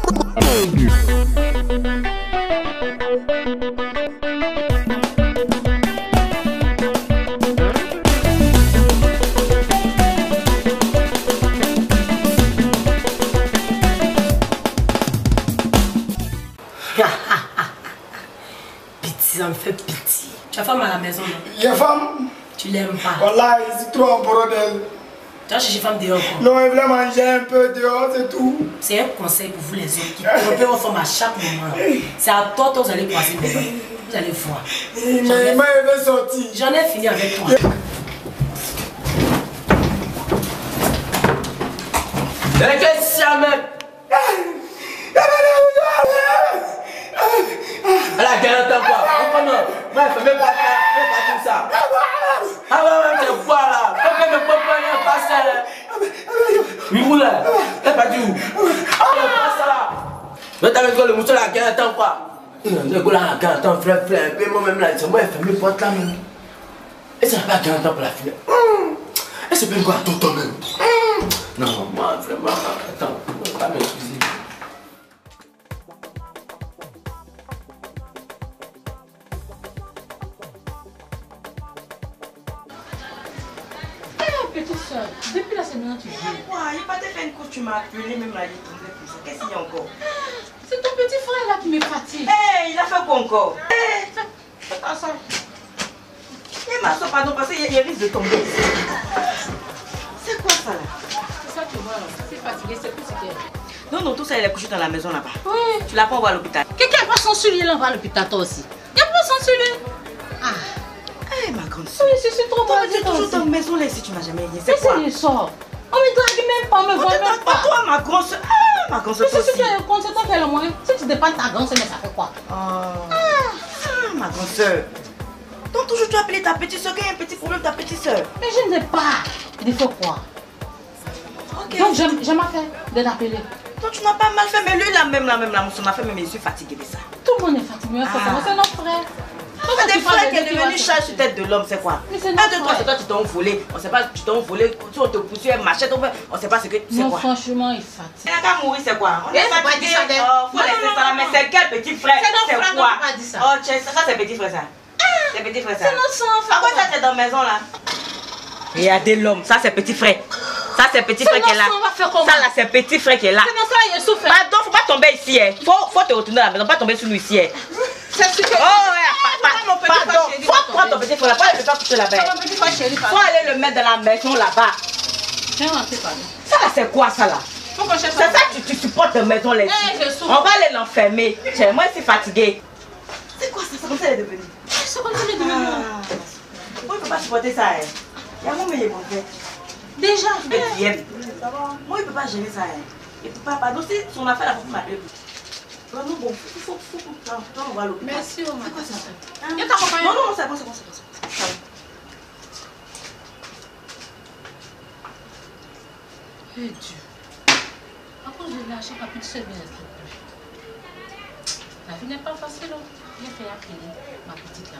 Ça me fait pitié. Tu as femme à la maison, non? Il y a femme. Tu l'aimes pas? Voilà, c'est trop en bordel. Tu as cherché femme dehors? Non, il voulait manger un peu dehors, c'est tout. C'est un conseil pour vous les hommes qui trompent vos femmes à chaque moment. C'est à toi que vous allez croiser bébé. Vous allez voir. Mais il m'a sorti. J'en ai fini avec toi. Mais qu'est-ce que ça même? Elle a gagné un temps quoi? Comment? Moi, je ne fais même pas tout ça. Ah ouais, c'est quoi là? Pourquoi ne peut pas faire ça là? Oui, vous là? T'es pas du où? Pas ça là. Mais t'as vu que le mouton a gagné un temps quoi? Le gars là a gagné un temps, frère. Et moi-même là, c'est moi, je fais mes potes là même. Et ça n'a pas gagné un temps pour la fille. Et c'est bien quoi à toi même? Non, moi, vraiment, attends, on va pas m'excuser. Petite soeur, depuis la semaine tu viens. Quoi? Il pas fait une couche, tu m'as appelé, même la lit tombée comme ça. Qu'est-ce qu'il y a encore? C'est ton petit frère là qui me fatigue. Hé, il a fait quoi encore? C'est pas ça. Il m'a sauté, pardon, parce qu'il risque de tomber. C'est quoi ça là? C'est ça que tu vois, c'est fatigué, c'est tout ce qu'il y a. Non, non, tout ça il est couché dans la maison là-bas. Oui. Tu l'as pas envoyé à l'hôpital? Quelqu'un va s'en soulier là, on va à l'hôpital toi aussi. Il pas s'en soulier. Ah. Eh ma grande soeur. Oui, c'est trop mal. Tu es toujours dans la maison là ici, tu m'as jamais dit. C'est quoi? C'est sort. On me drague même pas, on me voit même pas. Toi, ma grande soeur. Ah, ma grande soeur. Mais si tu es compte, c'est toi qui as le moyen. Si tu dépenses ta grande soeur, mais ça fait quoi? Ma grande soeur. Donc toujours tu as appelé ta petite soeur, qu'il y a un petit problème ta petite soeur. Mais je n'ai pas. Il faut quoi? Ok. Donc j'ai mal fait de t'appeler. Donc tu n'as pas mal fait, mais lui là même, on m'a fait, mais je suis fatiguée de ça. Tout le monde est fatigué, c'est notre frère. Des frères qui est devenu charge sur tête de l'homme, c'est quoi? Mais c'est un de toi, c'est toi qui t'ont volé. On sait pas, tu t'ont volé, si on te poursuit, un machette, on sait pas ce que c'est quoi. Franchement, il fatigue. Il n'a qu'à mourir, c'est quoi? On est fatigué. Faut laisser ça là, mais c'est quel petit frère? C'est notre frère, quoi? on n'a pas dit ça. Oh, ça c'est petit frère ça. C'est petit frère ça. C'est notre sang, frère. Pourquoi ça t'es dans la maison là? Regardez l'homme, ça c'est petit frère. Ça c'est petit frère qui est là. Ça là c'est petit frère qui est là. C'est notre frère, il souffre. Pardon, faut pas tomber ici. Faut te retourner à la maison, pas tomber sur lui ici. C'est ce que. Oh ouais, pardon. Faut prendre ton petit frère là, pas le faire coucher là-bas. Faut aller le mettre dans la maison là-bas. Ça là c'est quoi ça là? C'est ça que tu supportes de maison là. On va aller l'enfermer. Moi je suis fatiguée. C'est quoi ça? C'est comme ça elle est devenue. C'est comme ça elle est devenue. Moi il peut pas supporter ça. Il y a mon meilleur mauvais. Déjà. Moi il peut pas gérer ça. Il peut pas. Pardon, si son affaire là, faut m'appeler. Non, bon, faut on va à l'hôpital. Merci, Omar. C'est quoi ça? Il t'accompagne. Non, c'est bon, c'est bon. Eh Dieu. À cause de lâcher ma petite soeur, la vie n'est pas facile. J'ai fait appeler ma petite là.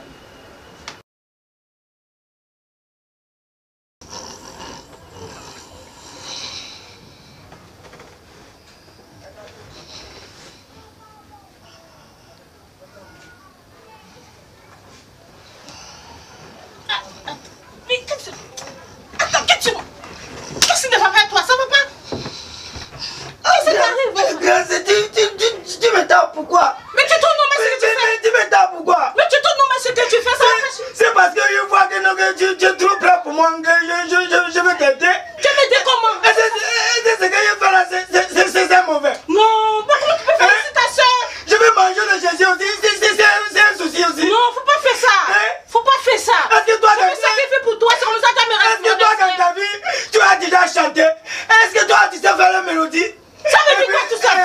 Tu me tapes pourquoi? Mais tu tournes mais ce que tu fais. Tu me tapes pourquoi? Mais tu tournes mais ce que tu fais ça. C'est parce que je vois que tu es trop près pour moi que je vais t'aider. Tu veux m'aider comment? C'est ce que je fais là, c'est mauvais. Non, pourquoi tu peux faire ta soeur? Je vais manger le Jésus aussi, c'est un souci aussi. Non, faut pas faire ça. Faut pas faire ça. Est-ce que toi, je me sacrifie pour toi, c'est comme ça que tu me restes. Est-ce que toi, dans ta vie, tu as déjà chanté? Est-ce que toi, tu sais faire la mélodie? Ça veut dire quoi tout ça?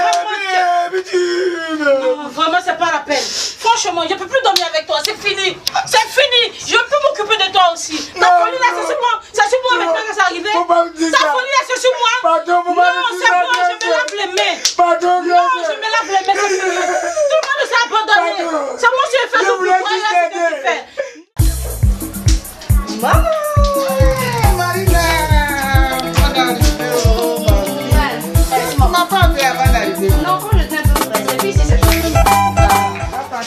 Non, vraiment, c'est pas la peine. Franchement, je peux plus dormir avec toi, c'est fini. C'est fini. Je peux m'occuper de toi aussi. Ta folie là, c'est sur moi. C'est sur moi maintenant que c'est arrivé. Ta folie là, c'est sur moi. Pardon, non, c'est bon, je me lave les mains. Pardon, non, je me lave les mains, c'est fini. Tout le monde s'est abandonné. C'est moi qui ai fait tout pour toi, là, c'est ce que tu fais. Maman! Non, quand j'étais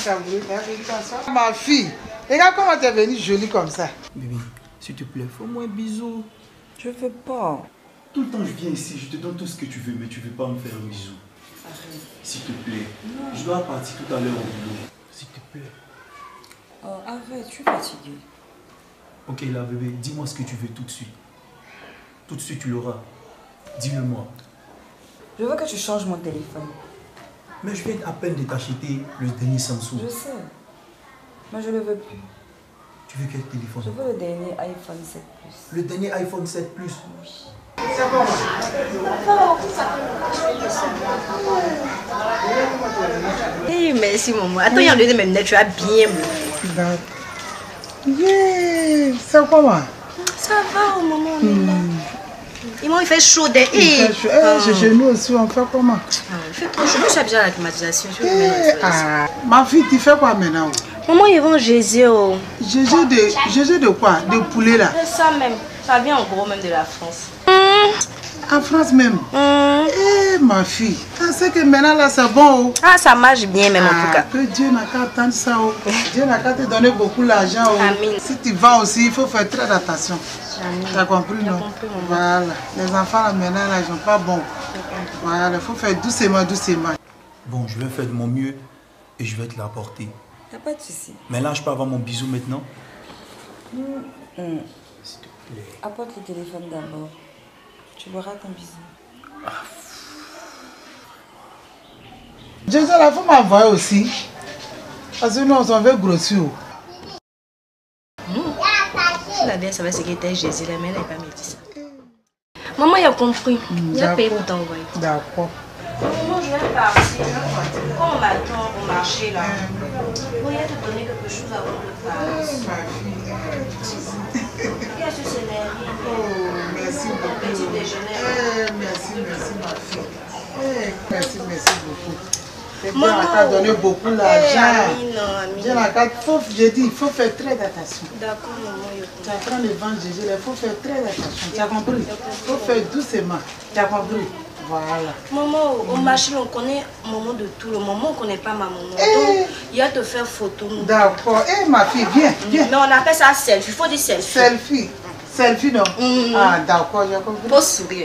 Ma fille, regarde comment tu es venue jolie comme ça. Bébé, s'il te plaît, fais-moi un bisou. Je veux pas. Tout le temps, je viens ici, je te donne tout ce que tu veux, mais tu veux pas me faire un bisou. Arrête. S'il te plaît. Non. Je dois partir tout à l'heure au boulot. S'il te plaît. Oh, arrête, je suis fatiguée. Ok, là, bébé, dis-moi ce que tu veux tout de suite. Tout de suite, tu l'auras. Dis-le-moi. Je veux que tu changes mon téléphone. Mais je viens à peine de t'acheter le dernier Samsung. Je sais. Mais je ne le veux plus. Tu veux quel téléphone? Je veux le dernier iPhone 7 Plus. Le dernier iPhone 7 Plus? Oui. Hey, merci maman. Attends, il y a deux minutes, tu as bien bu. Yeah, c'est comment? Ça va, maman. Il fait chaud. Il fait chaud. Chez nous aussi, on fait comment? Il fait trop chaud. Je suis habituée à la climatisation. Ma fille, tu fais quoi maintenant? Maman, ils vont Jésus. Jésus de quoi? De poulet là? C'est ça même. Ça vient en gros même de la France. En France même? Ma fille, tu sais que maintenant là c'est bon. Ah, ça marche bien même en tout cas. Que Dieu n'a qu'à attendre ça. Dieu n'a qu'à te donner beaucoup d'argent. Amen. Si tu vends aussi, il faut faire très attention. Tu as compris, non? Voilà. Les enfants là maintenant là, ils sont pas bons. Voilà, il faut faire doucement, doucement. Bon, je vais faire de mon mieux et je vais te l'apporter. T'as pas de soucis. Mais là, je peux avoir mon bisou maintenant? S'il te plaît. Apporte le téléphone d'abord. Tu verras ton bisou. Jésus, la faut m'envoyer aussi. Parce que nous, on s'en veut grossir. La dernière, ça va se quitter Jésus, la mère n'a pas me dit ça. Maman, il a compris. Il a payé pour t'envoyer. D'accord. Maman, je vais partir. Quand on m'attend au marché là, il y a te donner quelque chose avant de partir. Ma fille. Qu'est-ce que c'est la vie? Oh, merci beaucoup. Petit déjeuner. Merci, ma fille. Merci beaucoup. Dieu n'a qu'à donner beaucoup d'argent. Dieu n'a qu'à. Je dis, il faut faire très attention. D'accord, maman. Tu apprends le vent Jésus, il faut faire très attention. Tu as compris? Il faut faire doucement. Tu as compris? Voilà. Maman, au marché, on connaît maman de tout. Le moment, on ne connaît pas ma maman. Donc, il y a te faire photo. D'accord. Ma fille, viens. Mais on appelle ça selfie. Il faut dire selfie. Selfie. Selfie, non? Ah, d'accord, j'ai compris. Faut sourire.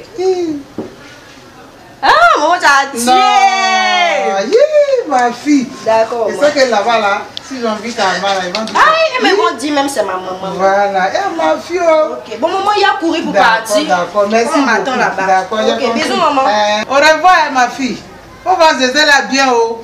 Ah, maman, tu as tué. Non, ma fille. D'accord. C'est ça que là-bas, là, si j'ai envie d'avoir, ils vont dire. Ah, mais on dit même c'est ma maman. Voilà. Ma fille. Ok. Bon, maman, il a couru pour partir. D'accord, merci. On m'attend là-bas. D'accord, ok, bisous, maman. Au revoir, ma fille. On va se là bien haut.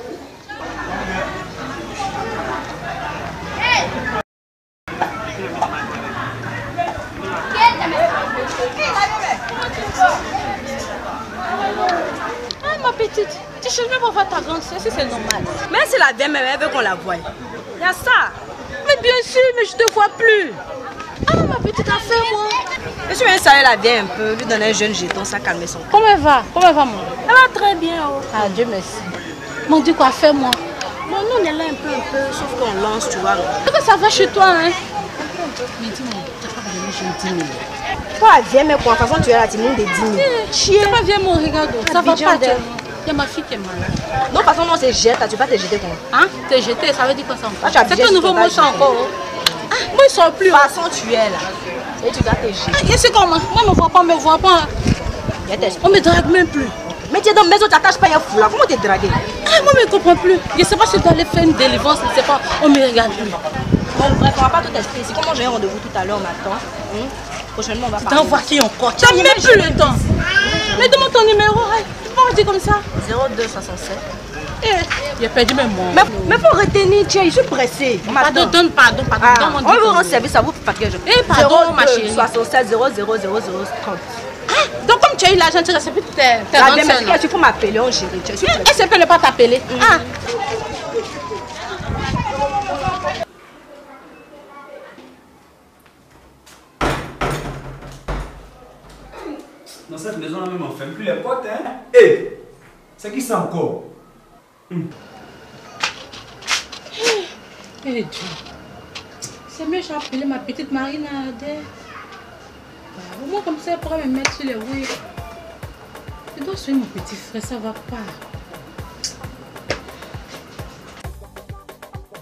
Ma petite, tu cherches même pour voir ta grande soeur, si c'est normal. Mais c'est la dame, elle veut qu'on la voie. Il y a ça. Mais bien sûr, mais je te vois plus. Ah, ma petite affaire, moi. Je suis venue saluer la vieille un peu, lui donner un jeune jeton, ça calme son. Comment elle va? Comment elle va, mon? Elle va très bien. Oh. Ah, Dieu merci. Mon Dieu, quoi faire, moi? Bon, nous, on est là un peu, sauf qu'on lance, tu vois. Est-ce que ça va chez toi, hein? Mais dis-moi, tu n'as pas besoin de 10 000. Toi, viens, mais quoi? De toute façon, tu es là, tu montes des 10 000. Chien. Tu pas viens, mon regarde. Ça va pas d'elle. Il y a ma fille qui est malade. Non, de toute façon, non, c'est jette, tu vas pas te jeter comme hein? Te jeter, ça veut dire quoi ça encore? Ah, c'est un nouveau mot ça encore. Ah, moi ils sont plus. De toute façon, tu es là. Et tu dois te jeter. Ah, c'est comment? Moi, me vois pas. On me drague même plus. Mais tu es dans la maison, tu n'attaches pas un foulard. Comment tu es dragué? Ah, moi, je ne comprends plus. Je ne sais pas si je dois aller faire une délivrance, je ne sais pas. On ne me regarde plus. Bon, bref, on ne va pas tout expliquer. C'est comment j'ai un rendez-vous tout à l'heure, on m'attend. Prochainement, on va parler. T'envoies qui encore? Tu n'as même plus le temps. Mais demande ton numéro. Tu peux pas dire comme ça. 0267. J'ai perdu mes mots. Mais faut retenir, tiens, je suis pressée. Pardon. On vous rend service à vous pour fatiguer. Pardon, ma chérie. 67 00 00 30. Donc comme tu as eu l'argent, tu as plus tes anciennes. Tu peux m'appeler, on chérie. Elle ne peut pas t'appeler. Ah. Dans cette maison-là même, on ne ferme plus les portes, hein. Hé, c'est qui ça encore? Dieu. C'est mieux, j'ai appelé ma petite Marina. Au moins comme ça, elle pourra me mettre sur les roues. Je dois suivre mon petit frère, ça va pas.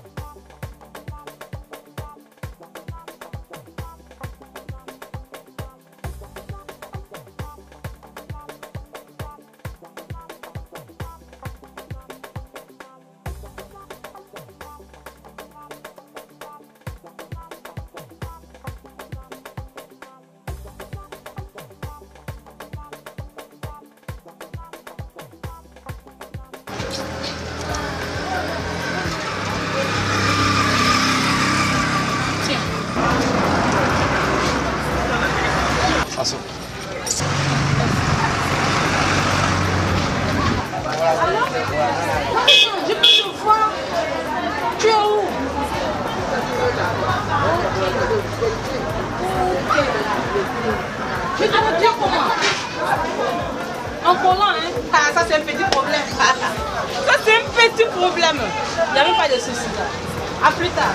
de soucis là. A plus tard.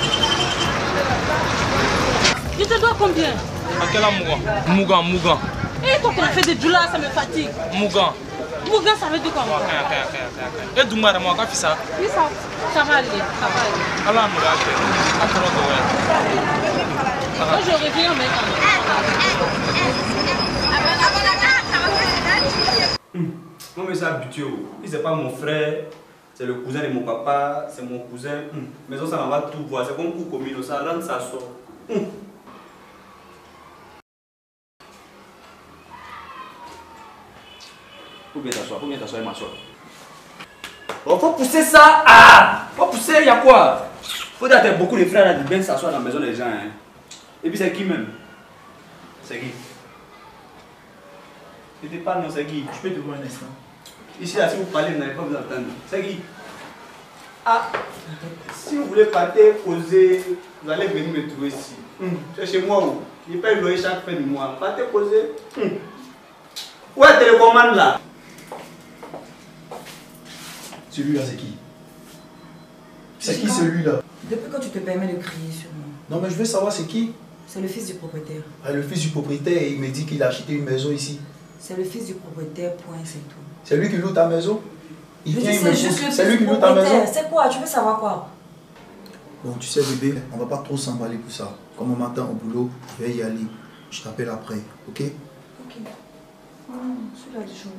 Je te dois combien? À quel Mougan? Mougan. Et toi, tu as fait des douleurs, ça me fatigue. Mougan. Mougan, ça veut dire quoi? Et Doumara, moi, qu'est-ce que ça? Oui, ça va aller, ça va aller. Allah me l'a fait. Moi, je reviens, mais Non, mais c'est habitué. Il c'est pas mon frère, c'est le cousin de mon papa, c'est mon cousin. Mais ça va tout voir. C'est comme pour commune, ça rentre, ça sort. Faut bien t'asseoir et m'asseoir. Oh, faut pousser ça. Ah! Faut pousser, il y a quoi? Faut dire que beaucoup de frères là, de bien s'asseoir dans la maison des gens. Hein. Et puis c'est qui même? C'est qui? Je te parle, non, c'est qui? Je peux te voir un instant. Ici, là, si vous parlez, vous n'allez pas vous entendre. C'est qui? Ah! Si vous voulez partir, causer, vous allez venir me trouver ici. C'est chez moi où? Je paye le loyer chaque fin du mois. Partez, causer. Où est la télécommande là? Celui-là, c'est qui? C'est qui celui-là? Depuis quand tu te permets de crier sur moi? Non, mais je veux savoir c'est qui? C'est le fils du propriétaire. Ah, le fils du propriétaire, il me dit qu'il a acheté une maison ici. C'est le fils du propriétaire, point, c'est tout. C'est lui qui loue ta maison? Il vient, il me juste pousse. C'est lui qui loue ta maison? C'est quoi? Tu veux savoir quoi? Bon, tu sais, bébé, on va pas trop s'emballer pour ça. Comme on m'attend au boulot, je vais y aller. Je t'appelle après, ok? Ok. Celui-là du chaud.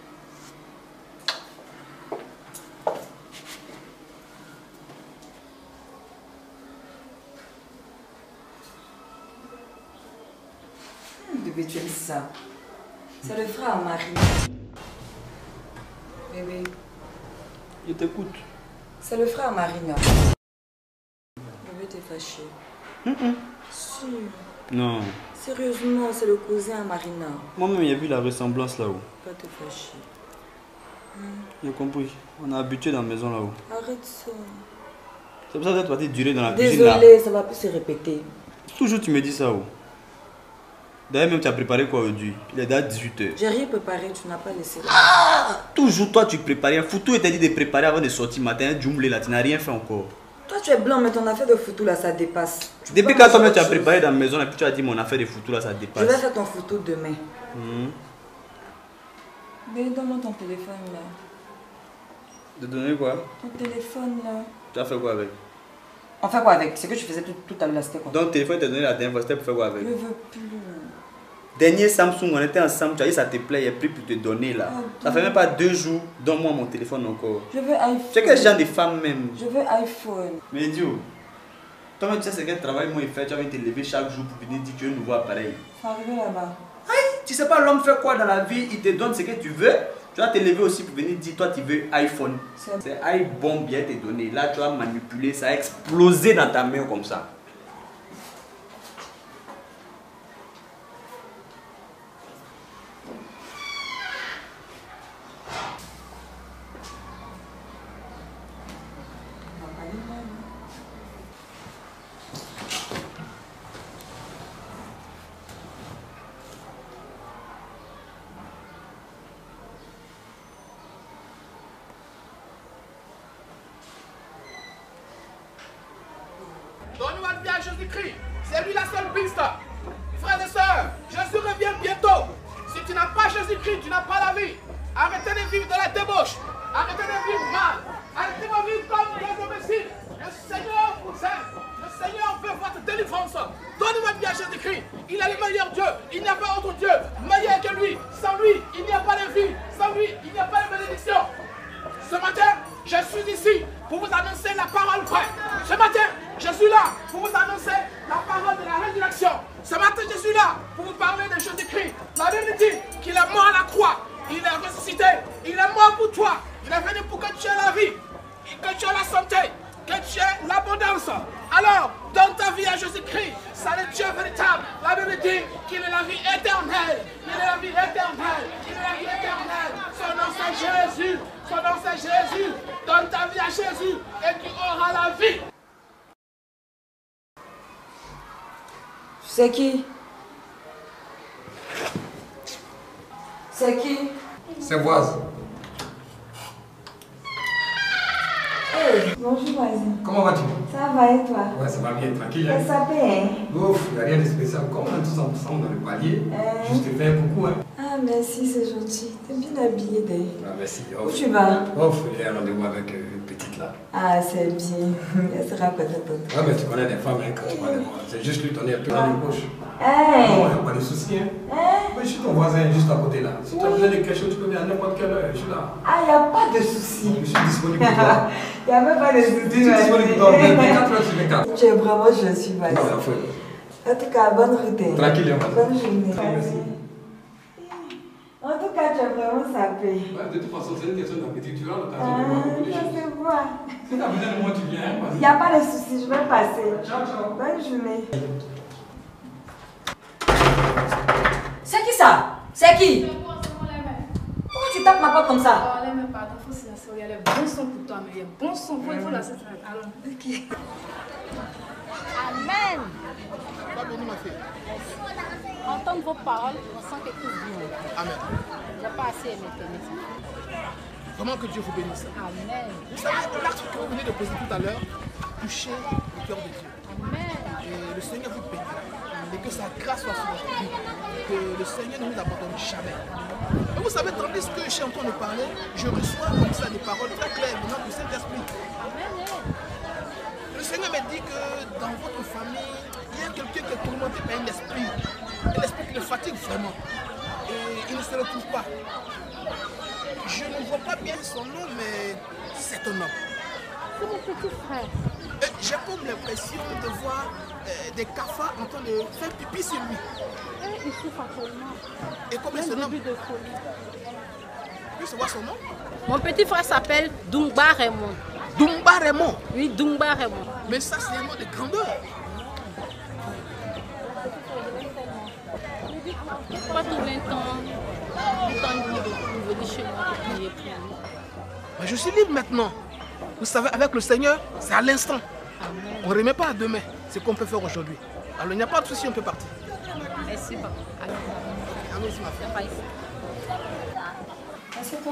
Bébé, tu aimes ça. C'est le frère à Marie. Bébé. Je t'écoute. C'est le frère à Marina. Bébé, t'es fâché. Si. Non. Sérieusement, c'est le cousin à Marina. Moi-même, j'ai vu la ressemblance là-haut. Pas te fâcher. J'ai compris. On est habitué dans la maison là-haut. Arrête ça. C'est pour ça que tu vas te durer dans la cuisine là. Désolée, ça va plus se répéter. Toujours tu me dis ça. D'ailleurs, même tu as préparé quoi aujourd'hui? Il est déjà 18h. J'ai rien préparé, tu n'as pas laissé. Toujours toi tu préparais. Un Foutou t'a dit de préparer avant de sortir matin. Un Djumblé là, tu n'as rien fait encore. Toi tu es blanc, mais ton affaire de foutu là, ça dépasse. Depuis quand toi tu as préparé dans la maison et puis tu as dit mon affaire de Foutou là, ça dépasse. Je vais faire ton photo demain. Mais donne-moi ton téléphone là. De donner quoi? Ton téléphone là. Tu as fait quoi avec? On fait quoi avec? C'est que tu faisais tout à l'heure, c'était quoi? Donc, le téléphone t'a donné la dernière fois, c'était pour faire quoi avec? Je veux plus. Dernier Samsung, on était ensemble, tu as dit ça te plaît, il est pris pour te donner là. Ça fait même pas 2 jours, donne-moi mon téléphone encore. Je veux iPhone. Tu sais quel genre de femme même? Je veux iPhone. Mais Dieu, toi-même tu sais c'est quel travail moi il fait, tu vas te lever chaque jour pour venir dire que tu veux un nouveau appareil. Ça arrive là-bas. Tu sais pas l'homme fait quoi dans la vie, il te donne ce que tu veux. Tu vas te lever aussi pour venir dire toi tu veux iPhone. C'est iBomb bien te donner. Là tu vas manipuler, ça a explosé dans ta main comme ça. Donne-moi le bien à Jésus-Christ. C'est lui la seule piste. Frères et sœurs, Jésus revient bientôt. Si tu n'as pas Jésus-Christ, tu n'as pas la vie. Arrêtez de vivre de la débauche. Arrêtez de vivre mal. Arrêtez de vivre comme des imbéciles. Le Seigneur vous aime. Le Seigneur veut votre délivrance. Donnez-moi le bien à Jésus-Christ. Il est le meilleur Dieu. Il n'y a pas autre Dieu meilleur que lui. Sans lui, il n'y a pas de vie. Sans lui, il n'y a pas de bénédiction. Ce matin, je suis ici pour vous annoncer la parole vraie. Ce matin, je suis là pour vous annoncer la parole de la résurrection. Ce matin, je suis là pour vous parler de Jésus-Christ. La Bible dit qu'il est mort à la croix. Il est ressuscité. Il est mort pour toi. Il est venu pour que tu aies la vie, que tu aies la santé, que tu aies l'abondance. Alors, donne ta vie à Jésus-Christ. C'est le Dieu véritable. La Bible dit qu'il est la vie éternelle. Il est la vie éternelle. Il est la vie éternelle. Son nom c'est Jésus. Son nom c'est Jésus. Donne ta vie à Jésus et tu auras la vie. C'est qui? C'est qui? C'est Voise. Hey, Bonjour, voisin. Comment vas-tu? Ça va et toi? Ouais, ça va bien, tranquille. Qu'est-ce que ça fait, hein? Ouf, il n'y a rien de spécial. Comme on est tous ensemble dans le palier, je te fais un coucou, hein. Ah, merci, c'est gentil. T'es bien habillé, Dave. Ah, merci. Où tu vas? Ouf, j'ai un rendez-vous avec une petite là. Ah, c'est bien. Elle sera contente. Ouais, mais tu connais des femmes, hein, quand tu vois des moi. C'est juste lui donner un peu dans les poches. Hey. Non, il n'y a pas de souci, hein. Oui, je suis ton voisin juste à côté là. Si tu as besoin de quelque chose, tu peux venir à n'importe quelle heure. Je suis là. Ah, il n'y a pas de souci. Je suis disponible pour toi. Il n'y a même pas de souci. Je suis disponible pour toi. 24 heures sur 24. Tu es vraiment gentil, voisin. Non, il faut. En tout cas, bonne route. Tranquille, hein. Bonne journée. Merci. En tout cas, tu es vraiment sapé. Ouais, de toute façon, c'est une question d'appétit. Tu as l'occasion Ah, de voir beaucoup de ça choses. se voit. Si tu as besoin de moi, tu viens. Il n'y a pas de souci, je vais passer. Ciao, ciao. Bonne journée. C'est qui ça? C'est qui? Pourquoi tu tapes ma porte comme ça? Oh, mais pardon, faut se lancer. Il y a les bons sons pour toi, mais il y a bons sons. Il faut lancer. Allons. Amen. Va bénir ma fille. Entendre vos paroles, on sent quelque chose de bon. Amen. Je n'ai pas assez aimé tes messages. Comment que Dieu vous bénisse. Amen. Vous savez, l'acte que vous venez de poser tout à l'heure a touché le cœur de Dieu. Amen. Et le Seigneur vous bénira. Et que sa grâce soit sur votre vie. Que le Seigneur ne nous abandonne jamais. Et vous savez, tandis que je suis en train de parler, je reçois comme ça des paroles très claires venant du Saint-Esprit. Le Seigneur me dit que dans votre famille, il y a quelqu'un qui est tourmenté par un esprit. Un esprit qui le fatigue vraiment. Et il ne se retrouve pas. Je ne vois pas bien son nom, mais c'est un homme. C'est mon petit frère. J'ai comme l'impression de voir des cafards en train de faire pipi sur lui. Il souffre actuellement. Et comment il se nomme? Puis savoir son nom? Mon petit frère s'appelle Dumba Raymond. Dumba Raymond? Oui, Dumba Raymond. Mais ça, c'est un nom de grandeur. Pas tout le temps de venir chez moi pour prier pour lui. Mais je suis libre maintenant. Vous savez, avec le Seigneur, c'est à l'instant. On ne remet pas à demain ce qu'on peut faire aujourd'hui. Alors il n'y a pas de souci, on peut partir. Merci, papa. Alors, allons-y, ma fille. Assieds-toi.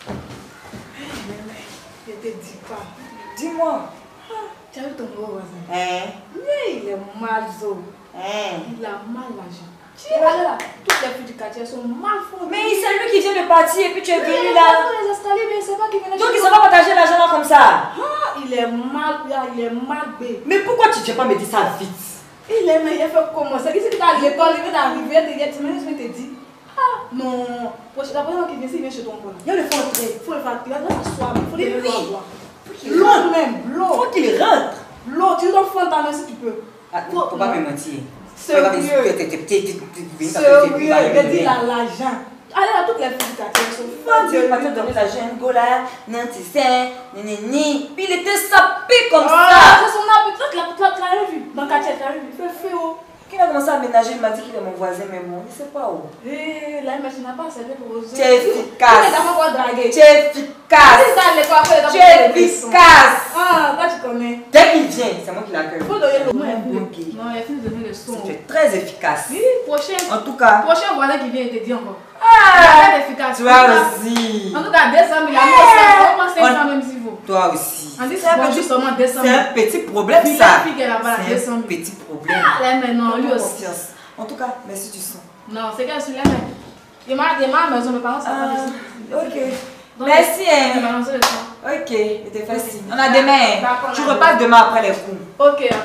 Je te dis pas. Dis-moi. Tu as vu ton gros voisin? Oui, il est mal, Zo. Il a mal l'argent. Tu es allé là, toutes les filles du quartier sont mal fondées. Mais c'est lui qui vient de partir et puis tu es venu là. Il a les installés, mais c'est pas qu'il venait. Donc il ne s'est pas partagé l'argent là comme ça. Ah, il est mal bé. Mais pourquoi tu ne viens pas me dire ça vite? Il est, mais il a fait comment? C'est qu'il est à l'école, il vient d'arriver, tu me dis. Ah, non. La prochaine fois qu'il vient, il vient chez ton père. Il faut le faire, il va s'asseoir, il faut le voir. L'eau même, l'eau. Faut qu'il rentre. L'eau, tu dois fondre ta main si tu peux. Faut pas me mentir. Sérieux. Il a dit l'argent. Allez là, toutes les filles du quartier sont Dieu, pas te donner l'argent, Gola, non, tu sais, ni. Puis il était sapé comme ça. C'est son appétit, tu l'as vu. Dans le quartier, tu l'as vu. Il fait feu. Qu'il a commencé à aménager, il m'a dit qu'il est mon voisin, mais bon, il ne sait pas où. Eh, là, mais tu n'as pas servi pour oser. Tu es efficace. Tu es efficace. Tu es efficace. Ah, toi tu connais. Dès qu'il vient, c'est moi qui l'accueille. Faut donner le son. Non, il faut donner le son. Tu es très efficace. Oui, prochain. En tout cas. Prochain voisin qui vient, il te dit encore. Ah, très efficace. Toi aussi. En tout cas, 200 000, il a pas 500 même si vous. Toi aussi. C'est un petit problème ça. C'est un petit problème. Ah, mais non, lui aussi. En tout cas, merci du son. Non, c'est qu'elle celui-là, mais il m'a à la maison, mes parents, ça va ok. Merci, hein. Ok, c'était facile. On a demain. Tu repasses demain après les cours. Ok, après.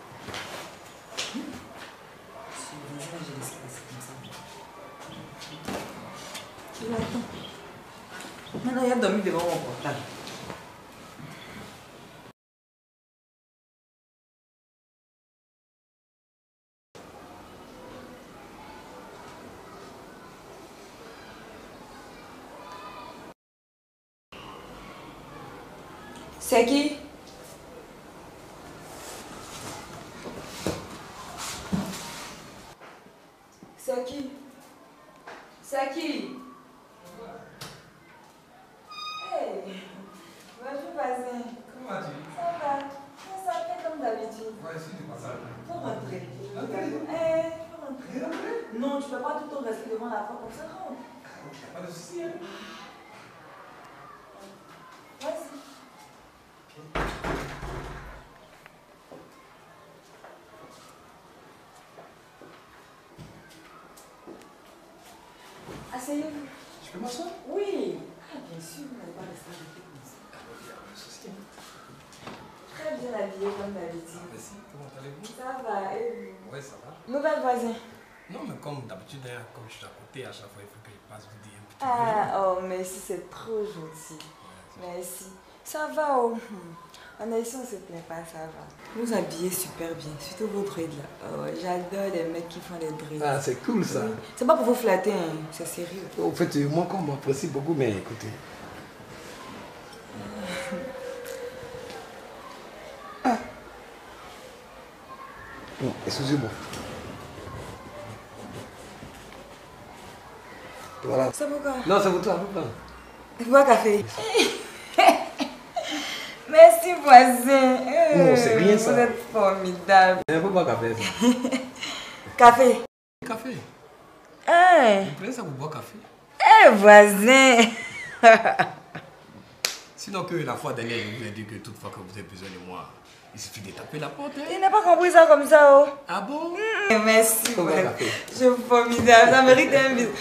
Maintenant, il a dormi devant mon portable. C'est qui? C'est qui? C'est qui? Hey, bonjour voisin. Comment vas-tu? Ça va? Ça fait comme d'habitude. Ouais, si tu passes à faut rentrer. Faut rentrer. Non, tu ne peux pas tout le temps rester devant la porte comme ça. Rentre. Pas de soucis, hein? Vas-y. Asseyez-vous. Je peux m'asseoir? Oui. Ah, bien sûr, vous n'allez pas rester avec nous. Très bien habillé comme d'habitude. Merci, comment allez-vous? Ça va, et vous? Oui, ça va. Nouvelle voisin. Non, mais comme d'habitude, comme je suis à côté, à chaque fois, il faut que je passe vous dire un petit Ah, oh, merci, c'est trop gentil. Merci. Ça va, oh. En Haïti, on ne se plaint pas, ça va. Vous habillez super bien, surtout vos dreads là. Oh, j'adore les mecs qui font les dreads. Ah, c'est cool ça. Oui. C'est pas pour vous flatter, hein. C'est sérieux. En fait, moi, on m'apprécie beaucoup, mais écoutez. Non, excusez-moi. Voilà. C'est pourquoi? Non, c'est pour toi, pourquoi? Bois café. Merci, voisin. Non, c'est rien ça. Vous êtes formidable. Il faut boire café, ça. Café. Café. Hein? Vous prenez ça pour boire café? Voisin. Sinon que la fois dernière, je vous ai dit que toute fois que vous avez besoin de moi, il suffit de taper la porte. Il n'a pas compris ça comme ça, oh. Ah bon? Merci, voisin. Je vous formidable. Ça mérite un bisou.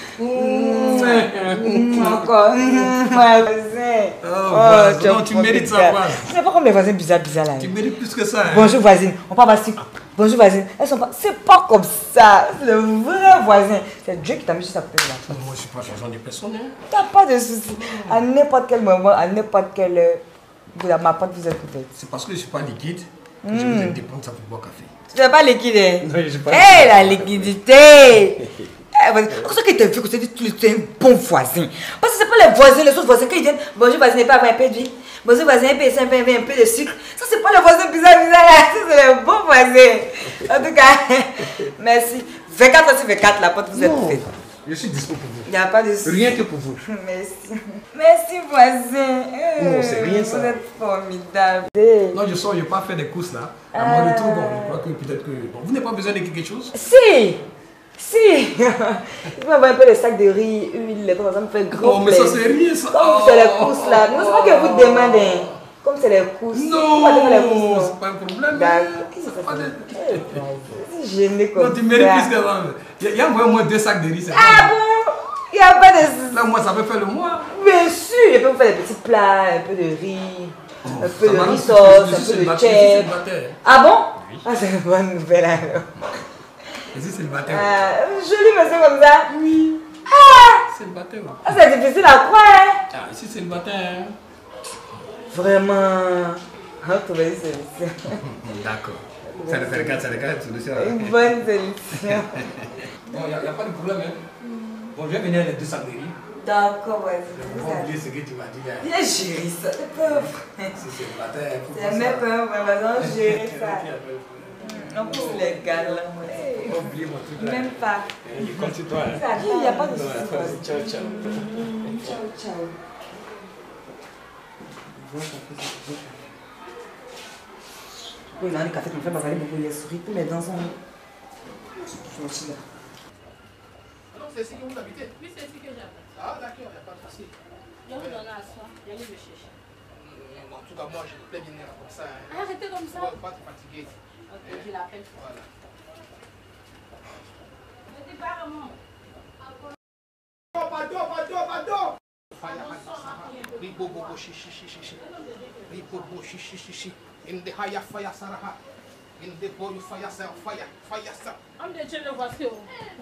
Encore. Voisin. Oh, non, tu mérites ça, quoi. Tu n'es pas comme les voisins bizarres là. Tu mérites plus que ça. Hein? Bonjour, voisine. On parle pas sucre. Bonjour, voisine. Elles sont pas. C'est pas comme ça. C'est le vrai voisin. C'est Dieu qui t'a mis sur sa place là. Moi, je suis pas ce genre de personne. Hein? T'as pas de soucis. À n'importe quel moment, à n'importe quelle heure, ma porte vous êtes ouverte. C'est parce que je suis pas liquide que je vous ai dit de prendre ça pour boire café. Tu n'es pas liquide, hein? Non, je suis pas liquide. Hé, la liquidité! Pour ça que tu as vu que tu es un bon voisin. Parce que c'est pas les voisins, les autres voisins, quand ils viennent, bonjour voisin, n'est pas avoir un peu de vie. Bonjour voisin, un peu de sucre. Ça, c'est pas les voisins bizarres là. Ça, c'est les bons voisins. En tout cas, merci. 24 sur 24, la porte vous êtes ouverte. Je suis dispo pour vous. Il n'y a pas de souci. Rien que pour vous. Merci. Merci, voisin. Non, c'est rien ça. Vous êtes formidable. Non, je sors, je n'ai pas fait des courses là. À mon retour, bon, je crois que peut-être que. Bon, vous n'avez pas besoin de quelque chose? Si! Si! Je peux avoir un peu de sac de riz, huile, ça me fait grand plaisir. Oh, mais ça c'est rien ça! Comme c'est les courses là. Non, c'est pas que vous demandez. Comme c'est les courses. Non! C'est pas un problème. D'accord. C'est gêné comme ça. Non, tu mérites plus que ça. Il y a au moins 2 sacs de riz. Ah bon? Il n'y a pas de... Là, moi, ça peut faire le mois. Bien sûr, je peux vous faire des petits plats, un peu de riz, un peu de riz sauce, un peu de chèvre. Ah bon? Ah, c'est une bonne nouvelle alors. Ici, c'est le baptême. Joli monsieur comme ça. Oui. Ah! C'est le baptême. Ah, c'est difficile à croire, hein? Ah, ici, c'est le baptême. Vraiment. Ah, tu vas dire solution. D'accord. C'est le solution. Une bonne solution. Bon, il n'y a pas de problème, hein? Bon, je vais venir les 2 sacs de riz. D'accord, ouais. Je vais oublier ce que tu m'as dit là. Bien géré ça, t'es pauvre. Si c'est le baptême. C'est même pauvre, mais gérer ça. En plus, les gars là. Oublie mon truc là. Même pas. Il compte sur toi. Il n'y a pas de soucis. Ciao, ciao. Ciao, ciao. Oui, il y a un café qui me fait bavaler beaucoup les souris, tous mes dents sont sorties là. Alors, c'est ici que vous habitez? Oui, c'est ici que j'habite. Ah, d'accord, il n'y a pas de souci. Je vous donne à soi, j'allais me chercher. En tout cas, moi, je ne plais bien comme ça. Hein. Arrêtez comme ça. Ouais, pas te fatiguer. Ok, je l'appelle. Voilà. Ne dis pas vraiment. Pardon. Ribo bobo shishi. Ribo bobo shishi. In the higher fire saraha. In the boy fire cell. Homme de Dieu, le voici.